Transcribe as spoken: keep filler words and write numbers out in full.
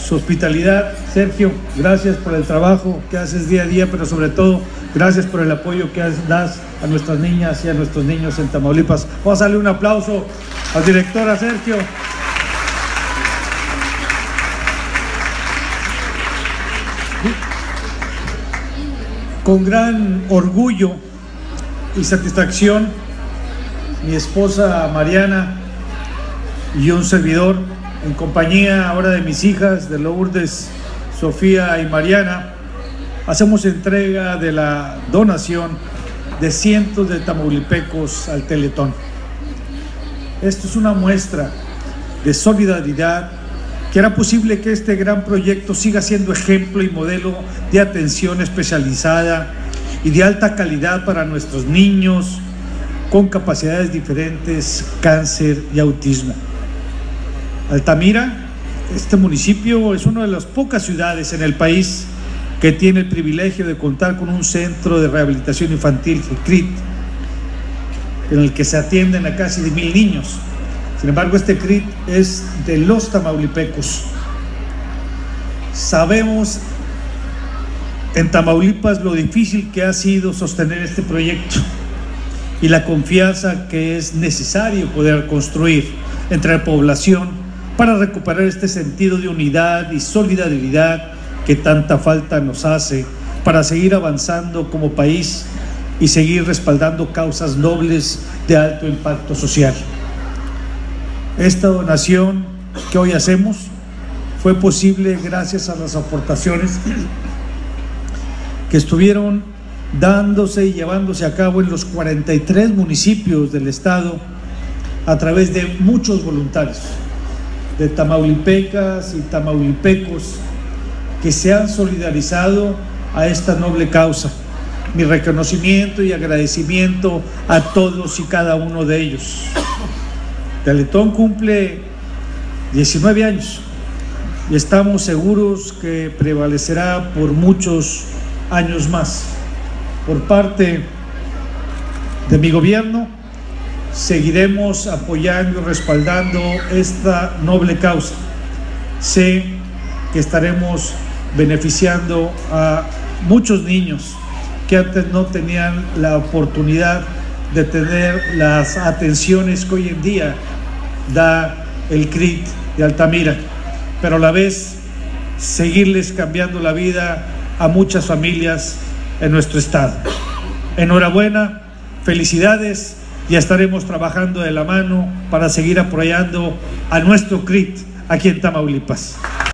su hospitalidad. Sergio, gracias por el trabajo que haces día a día, pero sobre todo, gracias por el apoyo que das a nuestras niñas y a nuestros niños en Tamaulipas. Vamos a darle un aplauso al director, a Sergio. Con gran orgullo y satisfacción, mi esposa Mariana y un servidor, en compañía ahora de mis hijas, de Lourdes, Sofía y Mariana, hacemos entrega de la donación de cientos de tamaulipecos al Teletón. Esto es una muestra de solidaridad que hará posible que este gran proyecto siga siendo ejemplo y modelo de atención especializada y de alta calidad para nuestros niños con capacidades diferentes, cáncer y autismo. Altamira, este municipio, es una de las pocas ciudades en el país que tiene el privilegio de contar con un centro de rehabilitación infantil, el C R I T, en el que se atienden a casi de mil niños. Sin embargo, este C R I T es de los tamaulipecos. Sabemos en Tamaulipas lo difícil que ha sido sostener este proyecto y la confianza que es necesario poder construir entre la población para recuperar este sentido de unidad y solidaridad que tanta falta nos hace para seguir avanzando como país y seguir respaldando causas nobles de alto impacto social. Esta donación que hoy hacemos fue posible gracias a las aportaciones que estuvieron dándose y llevándose a cabo en los cuarenta y tres municipios del estado a través de muchos voluntarios, de tamaulipecas y tamaulipecos que se han solidarizado a esta noble causa. Mi reconocimiento y agradecimiento a todos y cada uno de ellos. Teletón cumple diecinueve años y estamos seguros que prevalecerá por muchos años más. Por parte de mi gobierno, seguiremos apoyando y respaldando esta noble causa. Sé que estaremos beneficiando a muchos niños que antes no tenían la oportunidad de tener las atenciones que hoy en día da el C R I T de Altamira, pero a la vez seguirles cambiando la vida a muchas familias en nuestro estado. Enhorabuena, felicidades, y estaremos trabajando de la mano para seguir apoyando a nuestro C R I T aquí en Tamaulipas.